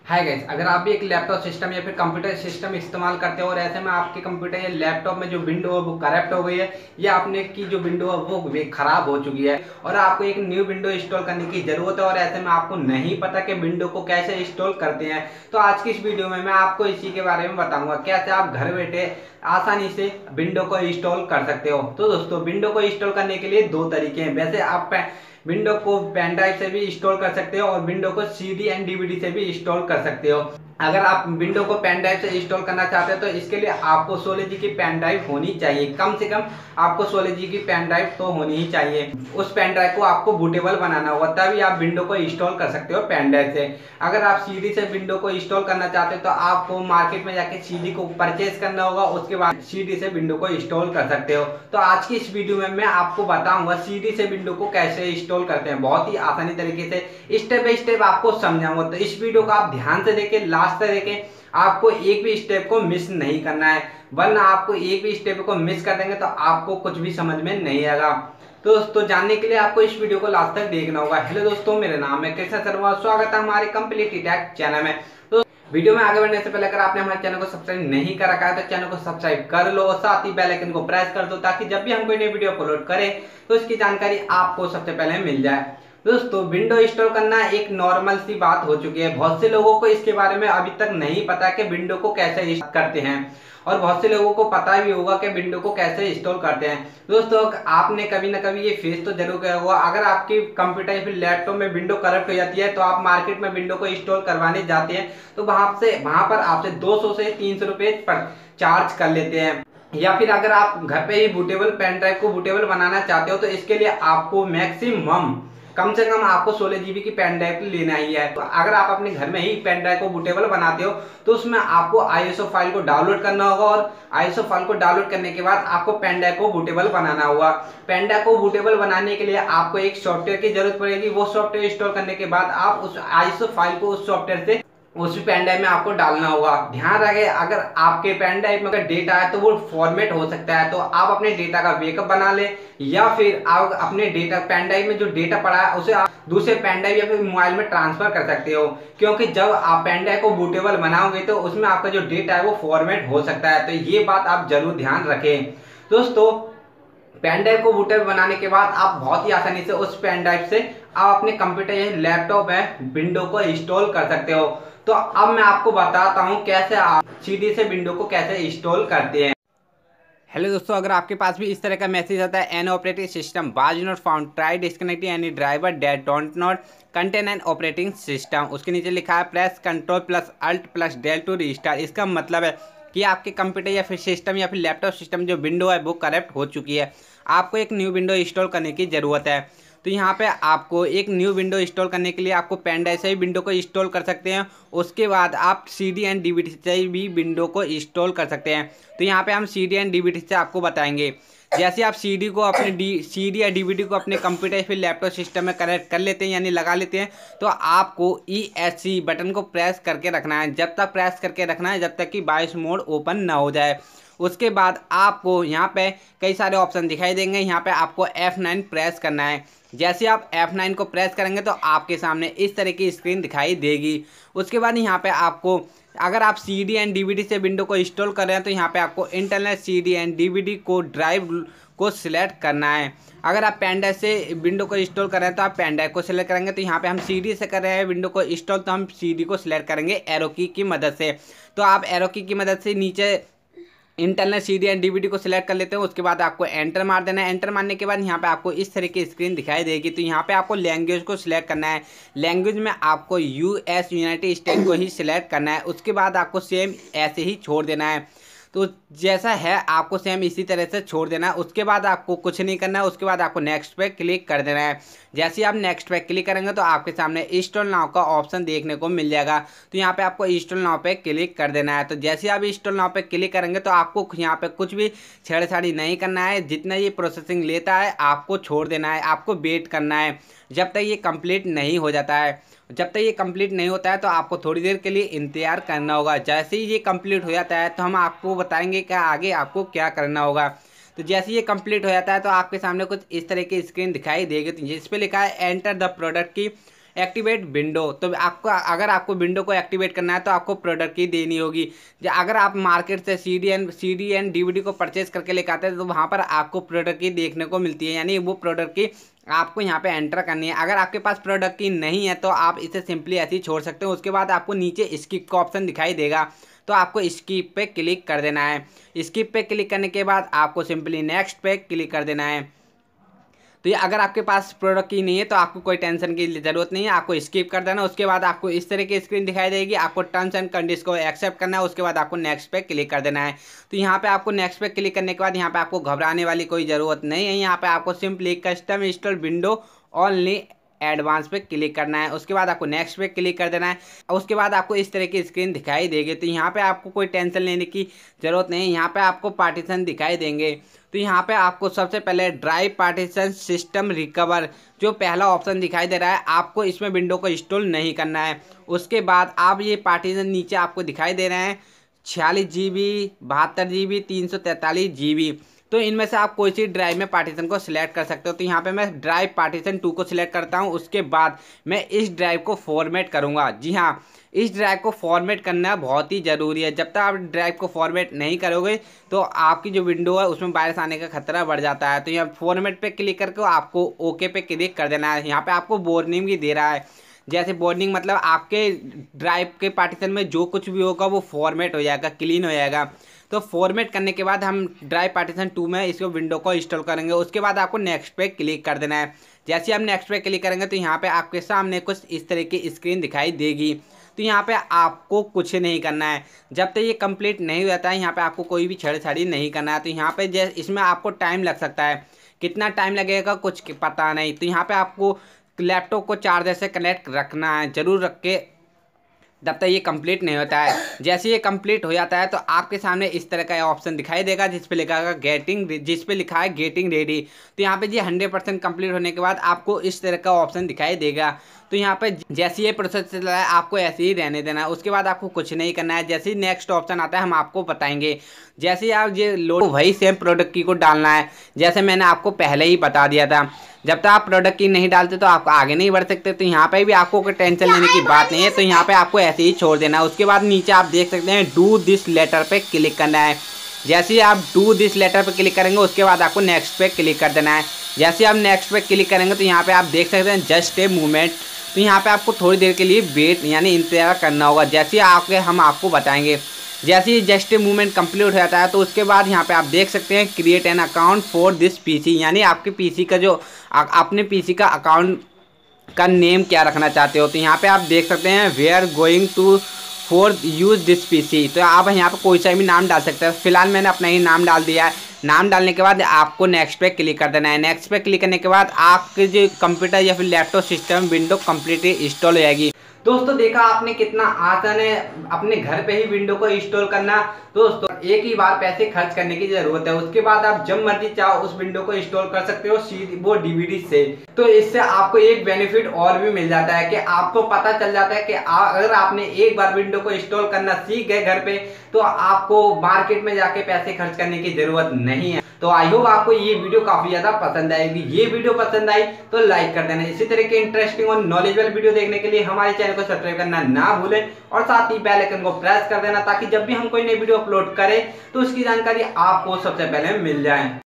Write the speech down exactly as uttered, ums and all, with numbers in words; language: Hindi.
हाय गाइस, अगर आप भी एक लैपटॉप सिस्टम या फिर कंप्यूटर सिस्टम इस्तेमाल करते हो और ऐसे में आपके कंप्यूटर या लैपटॉप में जो विंडो है वो करप्ट हो गई है या आपने की जो विंडो है वो खराब हो चुकी है और आपको एक न्यू विंडो इंस्टॉल करने की जरूरत है और ऐसे में आपको नहीं पता कि विंडो को कैसे इंस्टॉल करते हैं, तो आज की इस वीडियो में मैं आपको इसी के बारे में बताऊंगा कैसे आप घर बैठे आसानी से विंडो को इंस्टॉल कर सकते हो। तो दोस्तों, विंडो को इंस्टॉल करने के लिए दो तरीके हैं। वैसे आप विंडो को पेन ड्राइव से भी इंस्टॉल कर सकते हो और विंडो को सीडी एंड डीवीडी से भी इंस्टॉल कर सकते हो। अगर आप विंडो को पेन ड्राइव से इंस्टॉल करना चाहते हो तो इसके लिए आपको सोलह जी की पेन ड्राइव होनी चाहिए। कम से कम आपको सोलह जी की पेन ड्राइव तो होनी ही चाहिए। उस पेन ड्राइव को आपको बूटेबल बनाना होगा, तभी आप विंडो को इंस्टॉल कर सकते हो पेन ड्राइव से। अगर आप सीडी से विंडो को इंस्टॉल करना चाहते हो तो आपको मार्केट में जाके सीडी को परचेज करना होगा, उसके बाद सीडी से विंडो को इंस्टॉल कर सकते हो। तो आज की इस वीडियो में मैं आपको बताऊंगा सीडी से विंडो को कैसे इंस्टॉल करते हैं, बहुत ही आसानी तरीके से स्टेप बाय स्टेप आपको समझाऊंगा। तो इस वीडियो को आप ध्यान से देखें, लास्ट तक देखें। आपको एक भी स्टेप को मिस नहीं करना है, वरना आपको एक भी स्टेप को मिस कर देंगे तो आपको कुछ भी समझ में नहीं आएगा। तो दोस्तों, जानने के लिए आपको इस वीडियो को लास्ट तक देखना होगा। हेलो दोस्तों, मेरा नाम है कृष्ण शर्मा, स्वागत है हमारे कंप्लीट टेक चैनल में। तो वीडियो में आगे बढ़ने से पहले अगर आपने हमारे चैनल को सब्सक्राइब नहीं कर रखा है तो चैनल को सब्सक्राइब कर लो और साथ ही बेल आइकन को प्रेस कर दो, ताकि जब भी हम कोई नई वीडियो अपलोड करें तो इसकी जानकारी आपको सबसे पहले मिल जाए। दोस्तों, विंडो इंस्टॉल करना एक नॉर्मल सी बात हो चुकी है। बहुत से लोगों को इसके बारे में अभी तक नहीं पता कि विंडो को कैसे इंस्टॉल करते हैं, और बहुत से लोगों को पता भी होगा कि विंडो को कैसे इंस्टॉल करते हैं। दोस्तों, आपने कभी ना कभी ये फेस तो जरूर किया होगा। अगर आपकी कंप्यूटर या फिर लैपटॉप में विंडो करप्ट हो जाती है तो आप मार्केट में विंडो को इंस्टॉल करवाने जाते हैं तो वहां से वहां पर आपसे दो सौ से तीन सौ रुपए पर चार्ज कर लेते हैं। या फिर अगर आप घर पे ही बूटेबल पेन ड्राइव को बूटेबल बनाना चाहते हो तो इसके लिए आपको मैक्सिमम कम से कम आपको सोलह जीबी की पेन ड्राइव लेना ही है। तो अगर आप अपने घर में ही पेन ड्राइव को बूटेबल बनाते हो तो उसमें आपको आईएसओ फाइल को डाउनलोड करना होगा, और आईएसओ फाइल को डाउनलोड करने के बाद आपको पेन ड्राइव को बूटेबल बनाना होगा। पेन ड्राइव को बूटेबल बनाने के लिए आपको एक सॉफ्टवेयर की जरूरत पड़ेगी। वो सॉफ्टवेयर इंस्टॉल करने के बाद आप उस आईएसओ फाइल को उस सॉफ्टवेयर से उस पेन ड्राइव में आपको डालना होगा। ध्यान रखें, अगर आपके पेन ड्राइव में अगर डेटा है तो वो फॉर्मेट हो सकता है, तो आप अपने डेटा का बैकअप बना ले, या फिर आप अपने डेटा पेन ड्राइव में जो डेटा पड़ा है उसे आप दूसरे पेन ड्राइव या फिर मोबाइल में ट्रांसफर कर सकते हो। क्योंकि जब आप पेन ड्राइव को बूटेबल बनाओगे तो उसमें आपका जो डेटा है वो फॉर्मेट हो सकता है, तो ये बात आप जरूर ध्यान रखें। दोस्तों, पेन ड्राइव को बूटेबल बनाने के बाद आप बहुत ही आसानी से उस पेन ड्राइव से आप अपने कंप्यूटर या लैपटॉप में विंडो को इंस्टॉल कर सकते हो। तो अब मैं आपको बताता हूं कैसे आप सीडी से विंडो को कैसे इंस्टॉल करते हैं। हेलो दोस्तों, अगर आपके पास भी इस तरह का मैसेज आता है, an operating system was not found, try disconnecting any driver that don't not contain an operating system, उसके नीचे लिखा है press control plus alt plus del to restart. इसका मतलब है कि आपके कंप्यूटर या फिर सिस्टम या फिर लैपटॉप सिस्टम जो विंडो है वो करप्ट हो चुकी है, आपको एक न्यू विंडो इंस्टॉल करने की ज़रूरत है। तो यहाँ पे आपको एक न्यू विंडो इंस्टॉल करने के लिए आपको पेन ड्राइव से ही विंडो को इंस्टॉल कर सकते हैं। उसके बाद आप सीडी एंड डीवीडी से भी विंडो को इंस्टॉल कर सकते हैं। तो यहाँ पे हम सीडी एंड डीवीडी से आपको बताएंगे। जैसे आप सीडी को अपने डी सीडी या डीवीडी को अपने कंप्यूटर या फिर लैपटॉप सिस्टम में कनेक्ट कर लेते हैं, यानी लगा लेते हैं, तो आपको ई एस सी बटन को प्रेस करके रखना है। जब तक प्रेस करके रखना है जब तक कि बायोस मोड ओपन ना हो जाए। उसके बाद आपको यहाँ पे कई सारे ऑप्शन दिखाई देंगे, यहाँ पे आपको एफ नाइन प्रेस करना है। जैसे आप एफ नाइन को प्रेस करेंगे तो आपके सामने इस तरह की स्क्रीन दिखाई देगी। उसके बाद यहाँ पे आपको, अगर आप सीडी एंड डीवीडी से विंडो को इंस्टॉल कर रहे हैं तो यहाँ पे आपको इंटरनल सीडी एंड डीवीडी को ड्राइव को सिलेक्ट करना है। अगर आप पेन ड्राइव से विंडो को इंस्टॉल कर रहे हैं तो आप पेन ड्राइव को सिलेक्ट करेंगे। तो यहाँ पे हम सीडी से कर रहे हैं विंडो को इंस्टॉल, तो हम सीडी को सिलेक्ट करेंगे एरो की की मदद से। तो आप एरो की की मदद से नीचे इंटरनल सीडी एंड डीवीडी को सिलेक्ट कर लेते हैं। उसके बाद आपको एंटर मार देना है। एंटर मारने के बाद यहाँ पे आपको इस तरह की स्क्रीन दिखाई देगी। तो यहाँ पे आपको लैंग्वेज को सिलेक्ट करना है। लैंग्वेज में आपको यूएस यूनाइटेड स्टेट को ही सिलेक्ट करना है। उसके बाद आपको सेम ऐसे ही छोड़ देना है। तो जैसा है आपको सेम इसी तरह से छोड़ देना है। उसके बाद आपको कुछ नहीं करना है। उसके बाद आपको नेक्स्ट पे क्लिक कर देना है। जैसे ही आप नेक्स्ट पे क्लिक करेंगे तो आपके सामने इंस्टॉल नाउ का ऑप्शन देखने को मिल जाएगा। तो यहाँ पे आपको इंस्टॉल नाउ पे क्लिक कर देना है। तो जैसे आप इंस्टॉल नाउ पे क्लिक करेंगे तो आपको यहाँ पे कुछ भी छेड़छाड़ी नहीं करना है। जितना ये प्रोसेसिंग लेता है आपको छोड़ देना है, आपको वेट करना है जब तक ये कंप्लीट नहीं हो जाता है। जब तक ये कंप्लीट नहीं होता है तो आपको थोड़ी देर के लिए इंतजार करना होगा। जैसे ही ये कंप्लीट हो जाता है तो हम आपको बताएंगे कि आगे आपको क्या करना होगा। तो जैसे ये कंप्लीट हो जाता है तो आपके सामने कुछ इस तरह की स्क्रीन दिखाई देगी, तो जिस पे लिखा है enter the product key activate window. तो आपको अगर आपको विंडो को एक्टिवेट करना है तो आपको प्रोडक्ट की देनी होगी। अगर आप मार्केट से C D and C D and D V D को परचेज करके लेकर आते हैं तो वहाँ पर आपको प्रोडक्ट की देखने को मिलती है, यानी वो प्रोडक्ट की आपको यहाँ पे एंटर करनी है। अगर आपके पास प्रोडक्ट की नहीं है तो आप इसे सिंपली ऐसे ही छोड़ सकते हो। उसके बाद आपको नीचे स्किप का ऑप्शन दिखाई देगा, तो आपको स्किप पे क्लिक कर देना है। स्किप पे क्लिक करने के बाद आपको सिंपली नेक्स्ट पे क्लिक कर देना है। तो ये अगर आपके पास प्रोडक्ट की नहीं है तो आपको कोई टेंशन की ज़रूरत नहीं है, आपको स्किप कर देना। उसके बाद आपको इस तरह की स्क्रीन दिखाई देगी, आपको टर्म्स एंड कंडीशन को एक्सेप्ट करना है। उसके बाद आपको नेक्स्ट पे क्लिक कर देना है। तो यहाँ पे आपको नेक्स्ट पे क्लिक करने के बाद यहाँ पे आपको घबराने वाली कोई ज़रूरत नहीं है। यहाँ पे आपको simply custom install window only advance पे क्लिक करना है। उसके बाद आपको नेक्स्ट पे क्लिक कर देना है। उसके बाद आपको इस तरह की स्क्रीन दिखाई देगी। तो यहाँ पे आपको कोई टेंशन लेने की ज़रूरत नहीं है, यहाँ पे आपको पार्टीशन दिखाई देंगे। तो यहाँ पे आपको सबसे पहले ड्राइव पार्टीशन सिस्टम रिकवर जो पहला ऑप्शन दिखाई दे रहा है, आपको इसमें विंडो को इंस्टॉल नहीं करना है। उसके बाद आप ये पार्टीशन नीचे आपको दिखाई दे रहे हैं छियालीस जी बी, बहत्तर जी बी, तीन सौ तैंतालीस जी बी। तो इनमें से आप कोई सी ड्राइव में पार्टीशन को सिलेक्ट कर सकते हो। तो यहाँ पे मैं ड्राइव पार्टीशन टू को सिलेक्ट करता हूँ। उसके बाद मैं इस ड्राइव को फॉर्मेट करूँगा। जी हाँ, इस ड्राइव को फॉर्मेट करना बहुत ही ज़रूरी है। जब तक आप ड्राइव को फॉर्मेट नहीं करोगे तो आपकी जो विंडो है उसमें वायरस आने का खतरा बढ़ जाता है। तो यहाँ फॉर्मेट पे क्लिक करके आपको ओके पे क्लिक कर देना है। यहाँ पे आपको वार्निंग भी दे रहा है, जैसे वार्निंग मतलब आपके ड्राइव के पार्टीशन में जो कुछ भी होगा वो फॉर्मेट हो जाएगा, क्लीन हो जाएगा। तो फॉर्मेट करने के बाद हम ड्राइव पार्टीशन टू में इसको विंडो को इंस्टॉल करेंगे। उसके बाद आपको नेक्स्ट पे क्लिक कर देना है। जैसे हम नेक्स्ट पे क्लिक करेंगे तो यहाँ पे आपके सामने कुछ इस तरह की स्क्रीन दिखाई देगी। तो यहाँ पे आपको कुछ नहीं करना है, जब तक ये कंप्लीट नहीं हो जाता है यहाँ पे आपको कोई भी छेड़छाड़ी नहीं करना है। तो यहाँ पे जैसे इसमें आपको टाइम लग सकता है, कितना टाइम लगेगा कुछ पता नहीं। तो यहाँ पे आपको लैपटॉप को चार्जर से कनेक्ट रखना है, ज़रूर रख के, जब तक ये कंप्लीट नहीं होता है। जैसे ये कंप्लीट हो जाता है तो आपके सामने इस तरह का ऑप्शन दिखाई देगा जिस पे लिखा है गेटिंग जिस पे लिखा है गेटिंग रेडी। तो यहाँ पे ये हंड्रेड परसेंट कंप्लीट होने के बाद आपको इस तरह का ऑप्शन दिखाई देगा। तो यहाँ पे जैसे ये प्रोसेस चल रहा है आपको ऐसे ही रहने देना है। उसके बाद आपको कुछ नहीं करना है। जैसे ही नेक्स्ट ऑप्शन आता है हम आपको बताएंगे। जैसे ही आप ये लोड वही सेम प्रोडक्ट की को डालना है, जैसे मैंने आपको पहले ही बता दिया था। जब तक आप प्रोडक्ट की नहीं डालते तो आप आगे नहीं बढ़ सकते। तो यहाँ पे भी आपको कोई टेंशन लेने की बात नहीं है। तो यहाँ पे आपको ऐसे ही छोड़ देना है। उसके बाद नीचे आप देख सकते हैं डू दिस लेटर पे क्लिक करना है। जैसे ही आप डू दिस लेटर पे क्लिक करेंगे उसके बाद आपको नेक्स्ट पे क्लिक कर देना है। जैसे आप नेक्स्ट पे क्लिक करेंगे तो यहाँ पे आप देख सकते हैं जस्ट ए मूवमेंट। तो यहाँ पे आपको थोड़ी देर के लिए वेट यानी इंतजार करना होगा, जैसे आके हम आपको बताएंगे। जैसे ही जस्ट मूवमेंट कंप्लीट हो जाता है तो उसके बाद यहाँ पे आप देख सकते हैं create an account for this PC, यानी आपके पीसी का जो अपने पीसी का अकाउंट का नेम क्या रखना चाहते हो। तो यहाँ पे आप देख सकते हैं we are going to for use this PC. तो आप यहाँ पे कोई सा भी नाम डाल सकते हैं। फिलहाल मैंने अपना ही नाम डाल दिया है। नाम डालने के बाद आपको नेक्स्ट पे क्लिक कर देना है। नेक्स्ट पे क्लिक करने के बाद आपके जो कंप्यूटर या फिर laptop system window completely install हो जाएगी। दोस्तों देखा आपने कितना आसान है अपने घर पे ही विंडो को इंस्टॉल करना। दोस्तों एक ही बार पैसे खर्च करने की जरूरत है, उसके बाद आप जब मर्जी चाहो उस विंडो को इंस्टॉल कर सकते हो सीधी वो डीवीडी से। तो इससे आपको एक बेनिफिट और भी मिल जाता है कि आपको पता चल जाता है कि आ, अगर आपने एक बार विंडो को इंस्टॉल करना सीख गए घर पे तो आपको मार्केट में जाके पैसे खर्च करने की जरूरत नहीं है। तो आई होप आपको ये वीडियो काफी ज्यादा पसंद आएगी। ये वीडियो पसंद आई तो लाइक कर देना। इसी तरह के इंटरेस्टिंग और नॉलेजेबल वीडियो देखने के लिए हमारे चैनल को सब्सक्राइब करना ना भूलें और साथ ही बेल आइकन को प्रेस कर देना ताकि जब भी हम कोई नई वीडियो अपलोड करें तो उसकी जानकारी आपको सबसे पहले मिल जाए।